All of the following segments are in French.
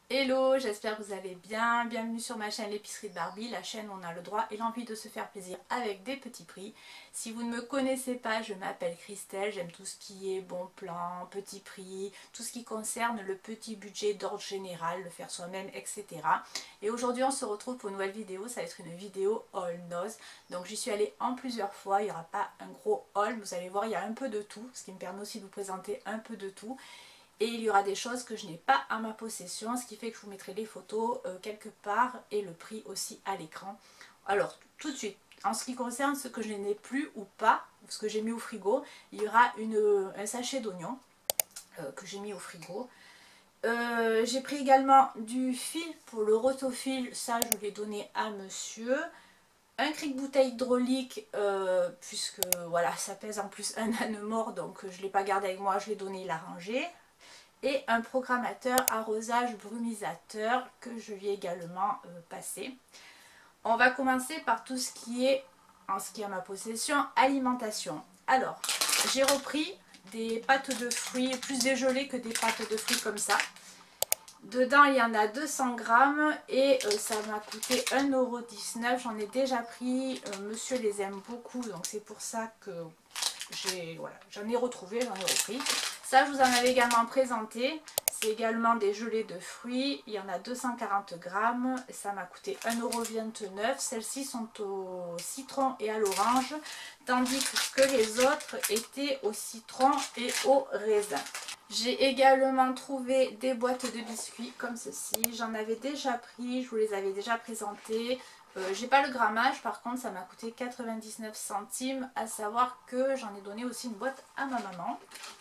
Hello, j'espère que vous allez bien. Bienvenue sur ma chaîne L'épicerie de Barbie, la chaîne où on a le droit et l'envie de se faire plaisir avec des petits prix. Si vous ne me connaissez pas, je m'appelle Christelle, j'aime tout ce qui est bon plan, petit prix, tout ce qui concerne le petit budget d'ordre général, le faire soi-même, etc. Et aujourd'hui on se retrouve pour une nouvelle vidéo, ça va être une vidéo haul nose. Donc j'y suis allée en plusieurs fois, il n'y aura pas un gros haul, vous allez voir il y a un peu de tout, ce qui me permet aussi de vous présenter un peu de tout. Et il y aura des choses que je n'ai pas à ma possession, ce qui fait que je vous mettrai les photos quelque part et le prix aussi à l'écran. Alors tout de suite, en ce qui concerne ce que je n'ai plus ou pas, ce que j'ai mis au frigo, il y aura un sachet d'oignons que j'ai mis au frigo. J'ai pris également du fil pour le rotofil, ça je l'ai donné à monsieur. Un cric-bouteille hydraulique, puisque voilà, ça pèse en plus un âne mort, donc je ne l'ai pas gardé avec moi, je l'ai donné, il a rangé. Et un programmateur arrosage brumisateur que je lui ai également passé. On va commencer par tout ce qui est, en ce qui est à ma possession, alimentation. Alors, j'ai repris des pâtes de fruits, plus des gelées que des pâtes de fruits comme ça. Dedans, il y en a 200 grammes et ça m'a coûté 1,19 €. J'en ai déjà pris, monsieur les aime beaucoup, donc c'est pour ça que j'en ai retrouvé, j'en ai repris. Ça, je vous en avais également présenté. C'est également des gelées de fruits. Il y en a 240 grammes. Ça m'a coûté 1,29 €. Celles-ci sont au citron et à l'orange, tandis que les autres étaient au citron et au raisin. J'ai également trouvé des boîtes de biscuits comme ceci. J'en avais déjà pris, je vous les avais déjà présentés. J'ai pas le grammage, par contre ça m'a coûté 99 centimes, à savoir que j'en ai donné aussi une boîte à ma maman.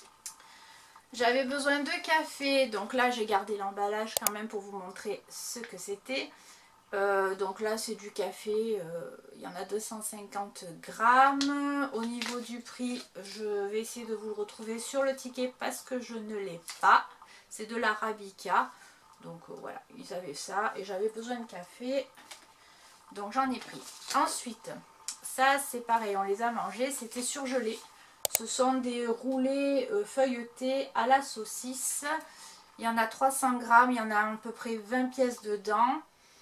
J'avais besoin de café, donc là j'ai gardé l'emballage quand même pour vous montrer ce que c'était. Donc là c'est du café, il y en a 250 grammes. Au niveau du prix, je vais essayer de vous le retrouver sur le ticket parce que je ne l'ai pas. C'est de l'arabica, donc voilà, ils avaient ça et j'avais besoin de café, donc j'en ai pris. Ensuite, ça c'est pareil, on les a mangés, c'était surgelé. Ce sont des roulés feuilletés à la saucisse. Il y en a 300 grammes, il y en a à peu près 20 pièces dedans.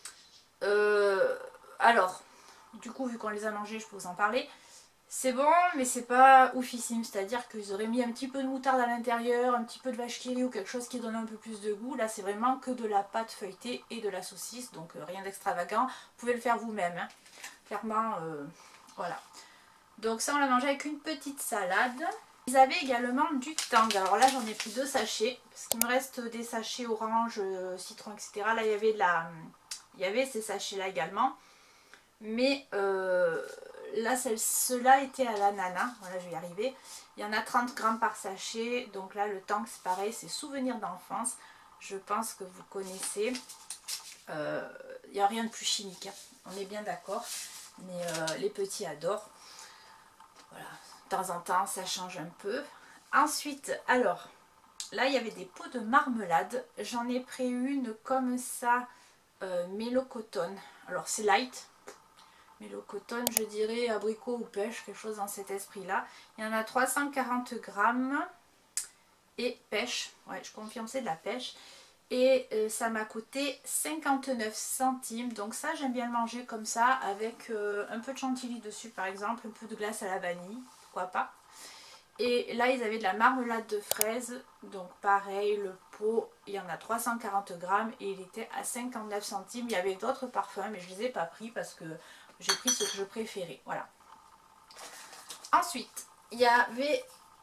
Alors, du coup, vu qu'on les a mangés, je peux vous en parler. C'est bon, mais c'est pas oufissime. C'est-à-dire qu'ils auraient mis un petit peu de moutarde à l'intérieur, un petit peu de vache qui rit ou quelque chose qui donne un peu plus de goût. Là, c'est vraiment que de la pâte feuilletée et de la saucisse, donc rien d'extravagant. Vous pouvez le faire vous-même, hein. Clairement, voilà. Donc ça, on l'a mangé avec une petite salade. Ils avaient également du tang. Alors là, j'en ai pris 2 sachets, parce qu'il me reste des sachets orange, citron, etc. Là, il y avait ces sachets-là également. Mais là, ceux-là étaient à l'ananas. Voilà, je vais y arriver. Il y en a 30 grammes par sachet. Donc là, le tang, c'est pareil, c'est souvenir d'enfance. Je pense que vous connaissez. Il n'y a rien de plus chimique, hein. On est bien d'accord. Mais les petits adorent. Voilà, de temps en temps, ça change un peu. Ensuite, alors, là, il y avait des pots de marmelade. J'en ai pris une comme ça, mélocotone. Alors, c'est light. Mélocotone, je dirais abricot ou pêche, quelque chose dans cet esprit-là. Il y en a 340 grammes. Et pêche, ouais, je confirme, c'est de la pêche. Et ça m'a coûté 59 centimes. Donc ça, j'aime bien le manger comme ça, avec un peu de chantilly dessus par exemple, un peu de glace à la vanille, pourquoi pas. Et là, ils avaient de la marmelade de fraises. Donc pareil, le pot, il y en a 340 grammes et il était à 59 centimes. Il y avait d'autres parfums, mais je ne les ai pas pris parce que j'ai pris ce que je préférais. Voilà. Ensuite, il y avait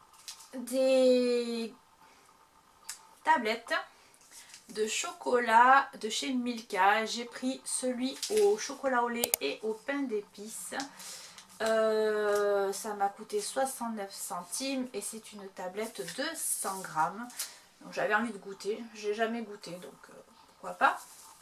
des tablettes de chocolat de chez Milka. J'ai pris celui au chocolat au lait et au pain d'épices. Ça m'a coûté 69 centimes et c'est une tablette de 100 grammes. Donc j'avais envie de goûter. J'ai jamais goûté, donc pourquoi pas.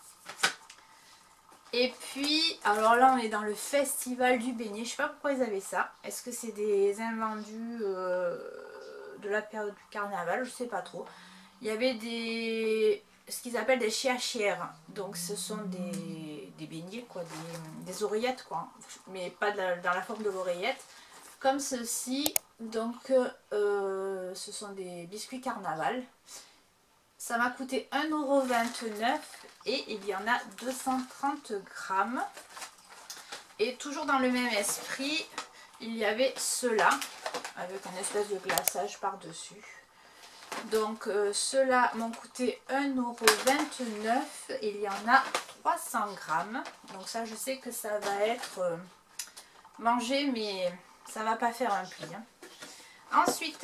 Et puis, alors là on est dans le festival du beignet. Je sais pas pourquoi ils avaient ça. Est-ce que c'est des invendus de la période du carnaval? Je sais pas trop. Il y avait ce qu'ils appellent des chiachières. Donc ce sont des beignets, quoi, des oreillettes, quoi. Mais pas dans la forme de l'oreillette. Comme ceci. Donc ce sont des biscuits carnaval. Ça m'a coûté 1,29 € et il y en a 230 grammes. Et toujours dans le même esprit, il y avait ceux-là, avec un espèce de glaçage par-dessus. Donc ceux-là m'ont coûté 1,29 € et il y en a 300 grammes. Donc ça, je sais que ça va être mangé, mais ça va pas faire un pli. Hein. Ensuite,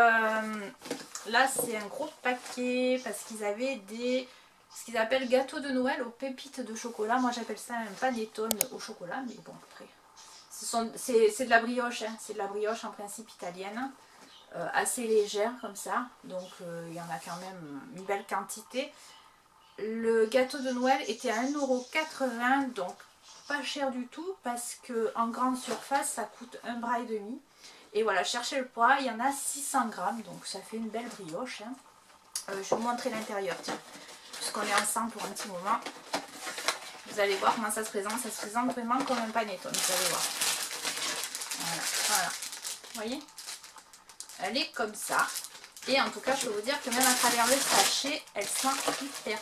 là c'est un gros paquet parce qu'ils avaient ce qu'ils appellent gâteau de Noël aux pépites de chocolat. Moi j'appelle ça un panettone au chocolat, mais bon après. C'est de la brioche, hein. C'est de la brioche en principe italienne, assez légère comme ça. Donc il y en a quand même une belle quantité. Le gâteau de Noël était à 1,80 €, donc pas cher du tout parce qu'en grande surface ça coûte 1,5 €. Et voilà, cherchez le poids, il y en a 600 grammes, donc ça fait une belle brioche. Hein. Je vais vous montrer l'intérieur, tiens, puisqu'on est ensemble pour un petit moment. Vous allez voir comment ça se présente vraiment comme un panettone, vous allez voir. Voilà, voilà, vous voyez? Elle est comme ça. Et en tout cas, je peux vous dire que même à travers le sachet, elle sent hyper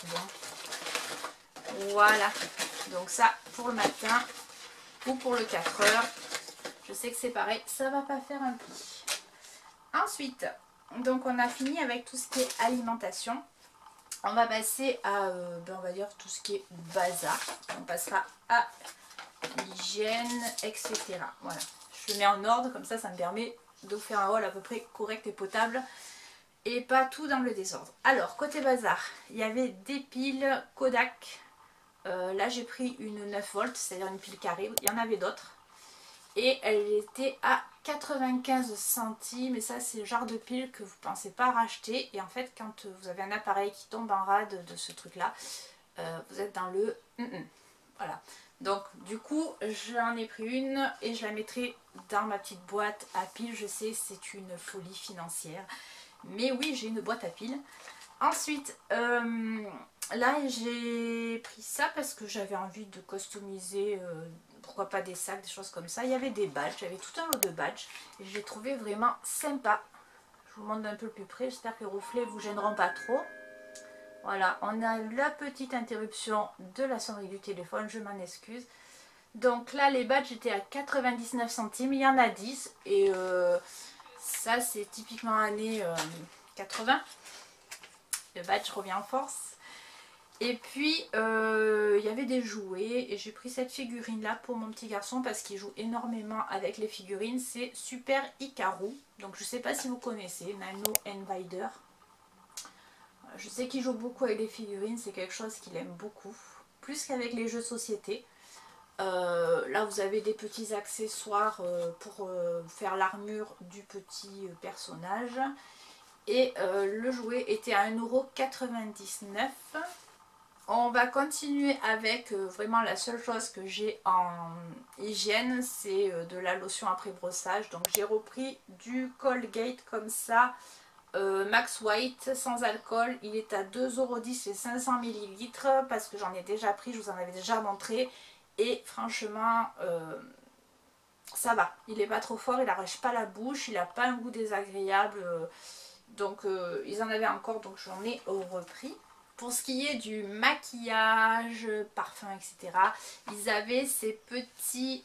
bon. Voilà, donc ça pour le matin ou pour le 4 heures. Je sais que c'est pareil, ça va pas faire un pli. Ensuite, donc on a fini avec tout ce qui est alimentation. On va passer à, on va dire tout ce qui est bazar. On passera à l'hygiène, etc. Voilà, je le mets en ordre, comme ça me permet de vous faire un haul à peu près correct et potable. Et pas tout dans le désordre. Alors, côté bazar, il y avait des piles Kodak. Là, j'ai pris une 9 volts, c'est-à-dire une pile carrée. Il y en avait d'autres. Et elle était à 95 centimes. Et ça, c'est le genre de pile que vous ne pensez pas racheter. Et en fait, quand vous avez un appareil qui tombe en rade de ce truc-là, vous êtes dans le... Voilà. Donc, du coup, j'en ai pris une et je la mettrai dans ma petite boîte à piles. Je sais, c'est une folie financière. Mais oui, j'ai une boîte à piles. Ensuite, là, j'ai pris ça parce que j'avais envie de customiser... pourquoi pas des sacs, des choses comme ça. Il y avait des badges, j'avais tout un lot de badges et je les trouvais vraiment sympa. Je vous montre d'un peu plus près, j'espère que les reflets ne vous gêneront pas trop. Voilà, on a la petite interruption de la sonnerie du téléphone, je m'en excuse. Donc là, les badges étaient à 99 centimes, il y en a 10 et ça c'est typiquement années 80. Le badge revient en force. Et puis, il y avait des jouets et j'ai pris cette figurine là pour mon petit garçon parce qu'il joue énormément avec les figurines. C'est Super Hikaru. Donc je ne sais pas si vous connaissez, Nano Invader. Je sais qu'il joue beaucoup avec les figurines, c'est quelque chose qu'il aime beaucoup. Plus qu'avec les jeux de société. Là vous avez des petits accessoires pour faire l'armure du petit personnage. Et le jouet était à 1,99 €. On va continuer avec vraiment la seule chose que j'ai en hygiène, c'est de la lotion après brossage. Donc j'ai repris du Colgate comme ça, Max White sans alcool. Il est à 2,10 € et 500 ml parce que j'en ai déjà pris, je vous en avais déjà montré. Et franchement, ça va. Il n'est pas trop fort, il n'arrache pas la bouche, il n'a pas un goût désagréable. Donc ils en avaient encore, donc j'en ai repris. Pour ce qui est du maquillage, parfum, etc., ils avaient ces petites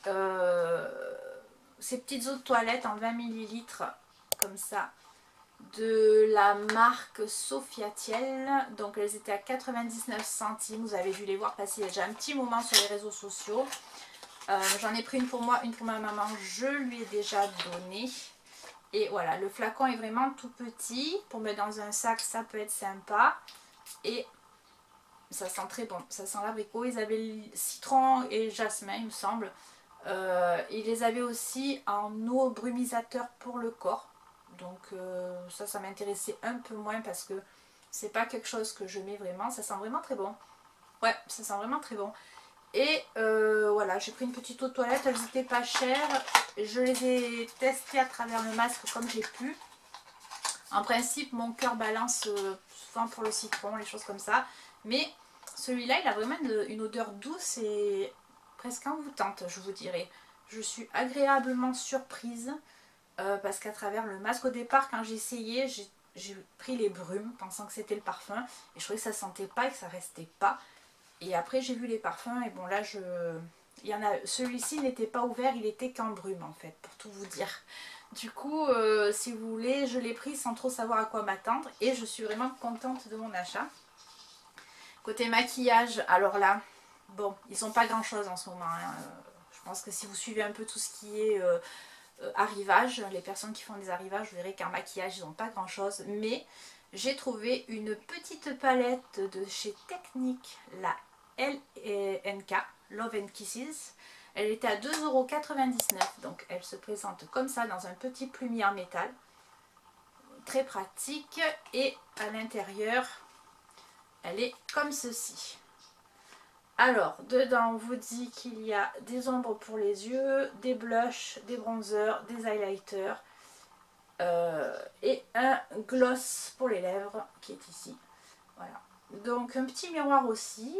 eaux de toilette en 20 ml, comme ça, de la marque Sofiatiel. Donc elles étaient à 99 centimes, vous avez dû les voir passer il y a déjà un petit moment sur les réseaux sociaux. J'en ai pris une pour moi, une pour ma maman, je lui ai déjà donné. Et voilà, le flacon est vraiment tout petit, pour mettre dans un sac ça peut être sympa. Et ça sent très bon, ça sent l'abricot. Ils avaient le citron et jasmin il me semble. Ils les avaient aussi en eau brumisateur pour le corps. Donc ça m'intéressait un peu moins parce que c'est pas quelque chose que je mets vraiment. Ça sent vraiment très bon. Ouais, ça sent vraiment très bon. Et voilà, j'ai pris une petite eau de toilette, elles étaient pas chères. Je les ai testées à travers le masque comme j'ai pu. En principe, mon cœur balance souvent pour le citron, les choses comme ça. Mais celui-là, il a vraiment une odeur douce et presque envoûtante, je vous dirais. Je suis agréablement surprise parce qu'à travers le masque, au départ, quand j'ai essayé, j'ai pris les brumes pensant que c'était le parfum et je trouvais que ça sentait pas et que ça restait pas. Et après j'ai vu les parfums et bon là il y en a, celui-ci n'était pas ouvert, il était qu'en brume en fait, pour tout vous dire. Du coup, si vous voulez, je l'ai pris sans trop savoir à quoi m'attendre et je suis vraiment contente de mon achat. Côté maquillage, alors là, bon, ils n'ont pas grand chose en ce moment, hein. Je pense que si vous suivez un peu tout ce qui est arrivage, les personnes qui font des arrivages, vous verrez qu'en maquillage, ils n'ont pas grand chose. Mais j'ai trouvé une petite palette de chez Technique, la LNK, Love and Kisses. Elle était à 2,99 €, donc elle se présente comme ça dans un petit plumier en métal. Très pratique et à l'intérieur, elle est comme ceci. Alors, dedans, on vous dit qu'il y a des ombres pour les yeux, des blushs, des bronzers, des highlighters et un gloss pour les lèvres qui est ici. Voilà. Donc, un petit miroir aussi.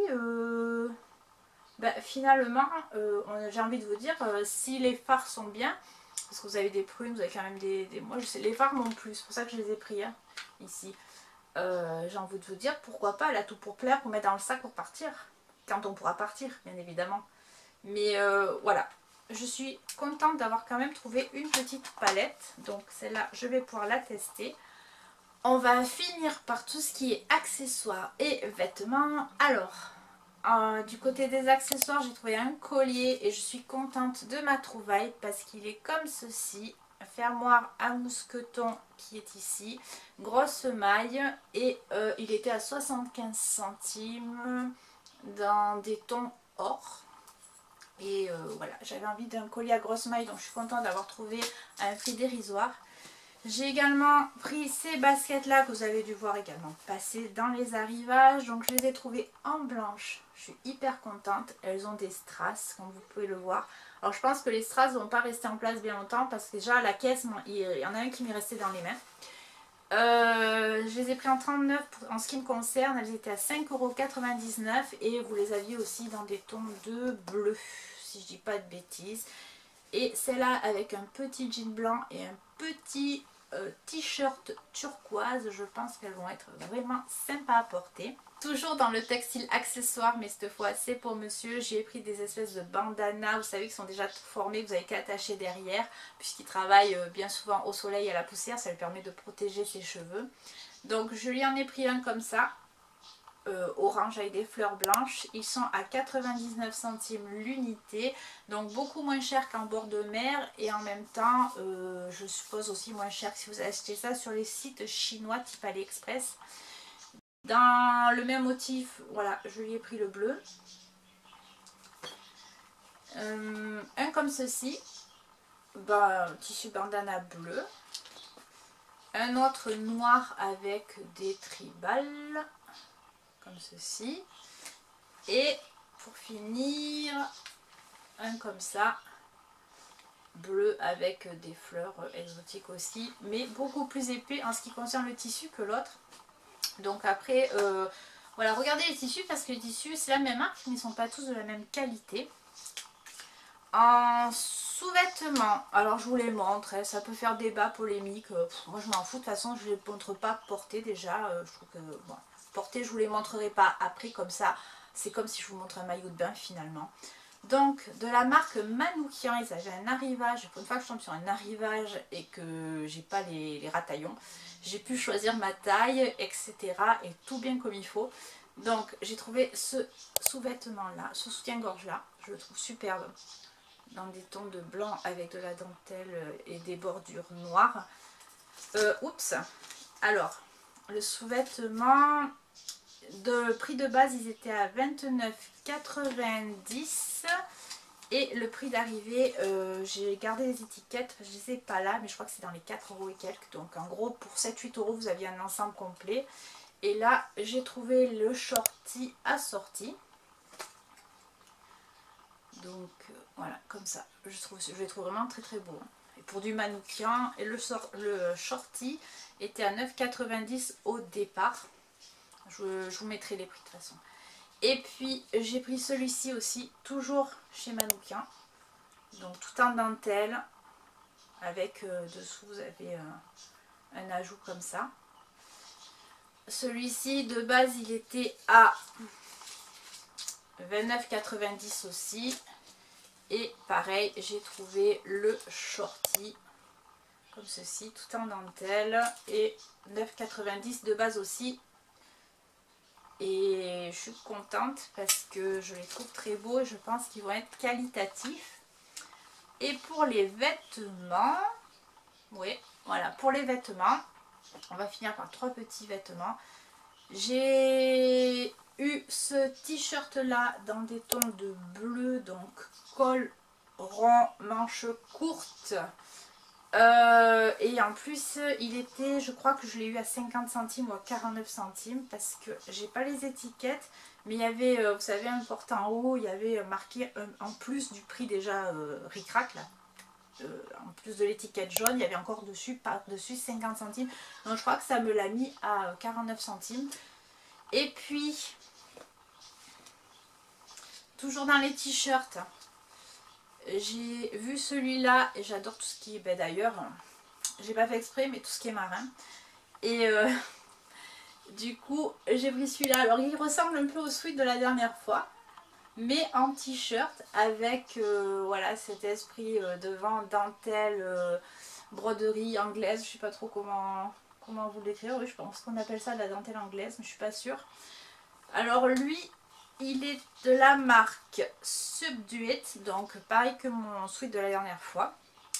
Finalement, j'ai envie de vous dire, si les fards sont bien, parce que vous avez des prunes, vous avez quand même moi, je sais, les fards m'ont plu, c'est pour ça que je les ai pris hein, ici. J'ai envie de vous dire, pourquoi pas, elle a tout pour plaire, pour mettre dans le sac pour partir. Quand on pourra partir, bien évidemment. Mais voilà, je suis contente d'avoir quand même trouvé une petite palette. Donc celle-là, je vais pouvoir la tester. On va finir par tout ce qui est accessoires et vêtements. Alors, du côté des accessoires, j'ai trouvé un collier et je suis contente de ma trouvaille parce qu'il est comme ceci. Un fermoir à mousqueton qui est ici, grosse maille et il était à 75 centimes dans des tons or. Et voilà, j'avais envie d'un collier à grosse maille, donc je suis contente d'avoir trouvé à un prix dérisoire. J'ai également pris ces baskets là que vous avez dû voir également passer dans les arrivages. Donc je les ai trouvées en blanche. Je suis hyper contente. Elles ont des strass comme vous pouvez le voir. Alors je pense que les strass ne vont pas rester en place bien longtemps parce que déjà à la caisse, il y en a un qui m'est resté dans les mains. Je les ai pris en 39 en ce qui me concerne. Elles étaient à 5,99 € et vous les aviez aussi dans des tons de bleu si je dis pas de bêtises. Et celle-là avec un petit jean blanc et un petit t-shirt turquoise, je pense qu'elles vont être vraiment sympas à porter. Toujours dans le textile accessoire, mais cette fois c'est pour monsieur. J'ai pris des espèces de bandanas, vous savez, qui sont déjà tout formés, vous avez qu'à attacher derrière, puisqu'il travaille bien souvent au soleil et à la poussière, ça lui permet de protéger ses cheveux. Donc je lui en ai pris un comme ça. Orange avec des fleurs blanches. Ils sont à 99 centimes l'unité, donc beaucoup moins cher qu'en bord de mer et en même temps je suppose aussi moins cher que si vous achetez ça sur les sites chinois type AliExpress. Dans le même motif, voilà, je lui ai pris le bleu. Un comme ceci, tissu bandana bleu. Un autre noir avec des tribales comme ceci, et pour finir un comme ça bleu avec des fleurs exotiques aussi, mais beaucoup plus épais en ce qui concerne le tissu que l'autre. Donc après voilà, regardez les tissus parce que les tissus c'est la même marque mais ils sont pas tous de la même qualité. En sous-vêtements, alors je vous les montre, hein, ça peut faire débat, polémique, moi je m'en fous, de toute façon je ne les montre pas porter déjà, je trouve que bon, porter je vous les montrerai pas après comme ça, c'est comme si je vous montre un maillot de bain finalement. Donc de la marque Manoukian, il s'agit d'un arrivage, pour une fois que je tombe sur un arrivage et que j'ai pas les rataillons, j'ai pu choisir ma taille, etc. et tout bien comme il faut. Donc j'ai trouvé ce sous-vêtement là, ce soutien-gorge là, je le trouve superbe. Dans des tons de blanc avec de la dentelle et des bordures noires. Oups. Alors, le sous-vêtement, de prix de base, ils étaient à 29,90 € et le prix d'arrivée, j'ai gardé les étiquettes, je les ai pas là, mais je crois que c'est dans les 4 € et quelques. Donc en gros, pour 7-8 € vous aviez un ensemble complet. Et là, j'ai trouvé le shorty assorti. Donc voilà, comme ça, je les trouve vraiment très très beaux. Et pour du Manoukian, et le shorty était à 9,90 € au départ. Je vous mettrai les prix de toute façon. Et puis j'ai pris celui-ci aussi, toujours chez Manoukian. Donc tout en dentelle, avec dessous vous avez un ajout comme ça. Celui-ci de base il était à 29,90 aussi. Et pareil, j'ai trouvé le shorty comme ceci, tout en dentelle, et 9,90 de base aussi. Et je suis contente parce que je les trouve très beaux et je pense qu'ils vont être qualitatifs. Et pour les vêtements, oui, voilà, pour les vêtements, on va finir par 3 petits vêtements. J'ai eu ce t-shirt là dans des tons de bleu, donc col rond, manches courtes. Et en plus il était, je crois que je l'ai eu à 50 centimes ou à 49 centimes parce que j'ai pas les étiquettes, mais il y avait, vous savez, un porte en haut, il y avait marqué en plus du prix déjà ric-rac là, en plus de l'étiquette jaune, il y avait encore dessus, par-dessus 50 centimes, donc je crois que ça me l'a mis à 49 centimes. Et puis toujours dans les t-shirts, j'ai vu celui-là et j'adore tout ce qui est, ben d'ailleurs, j'ai pas fait exprès, mais tout ce qui est marin. Et du coup, j'ai pris celui-là. Alors, il ressemble un peu au sweat de la dernière fois, mais en t-shirt avec, voilà, cet esprit devant dentelle, broderie anglaise. Je sais pas trop comment vous l'écrire. Oui, je pense qu'on appelle ça de la dentelle anglaise, mais je suis pas sûre. Alors, lui, il est de la marque Subduit, donc pareil que mon sweat de la dernière fois.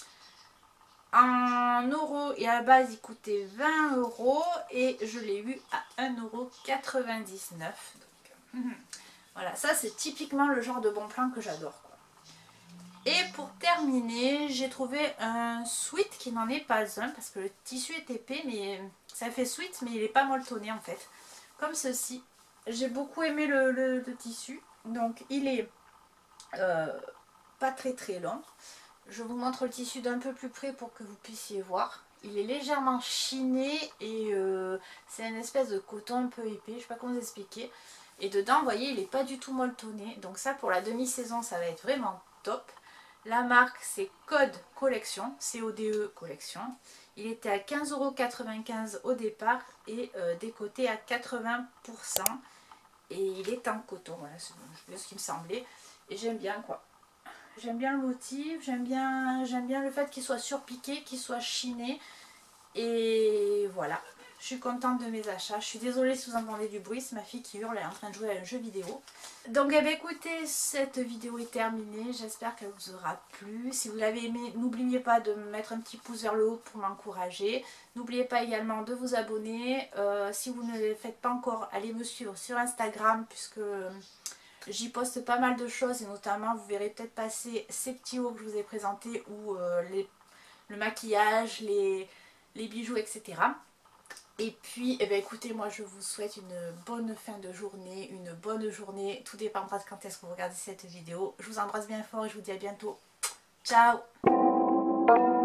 En euros, et à la base il coûtait 20 € et je l'ai eu à 1,99 €. Voilà, ça c'est typiquement le genre de bon plan que j'adore. Et pour terminer, j'ai trouvé un sweat qui n'en est pas un parce que le tissu est épais, mais ça fait sweat, mais il n'est pas molletonné en fait. Comme ceci. J'ai beaucoup aimé le tissu. Donc il est pas très long. Je vous montre le tissu d'un peu plus près pour que vous puissiez voir. Il est légèrement chiné et c'est une espèce de coton un peu épais, je ne sais pas comment vous expliquer. Et dedans, vous voyez, il n'est pas du tout molletonné. Donc ça, pour la demi-saison, ça va être vraiment top. La marque, c'est Code Collection, CODE Collection. Il était à 15,95 € au départ et décoté à 80%. Et il est en coton, voilà, c'est ce qui me semblait. Et j'aime bien quoi. J'aime bien le motif, j'aime bien le fait qu'il soit surpiqué, qu'il soit chiné. Et voilà, je suis contente de mes achats. Je suis désolée si vous entendez du bruit, c'est ma fille qui hurle, elle est en train de jouer à un jeu vidéo. Donc eh bien, écoutez, cette vidéo est terminée, j'espère qu'elle vous aura plu. Si vous l'avez aimé, n'oubliez pas de me mettre un petit pouce vers le haut pour m'encourager. N'oubliez pas également de vous abonner. Si vous ne le faites pas encore, allez me suivre sur Instagram puisque j'y poste pas mal de choses et notamment vous verrez peut-être passer ces petits hauts que je vous ai présentés ou le maquillage, les bijoux, etc. Et puis, eh bien, écoutez, moi je vous souhaite une bonne fin de journée, une bonne journée. Tout dépendra de quand est-ce que vous regardez cette vidéo. Je vous embrasse bien fort et je vous dis à bientôt. Ciao!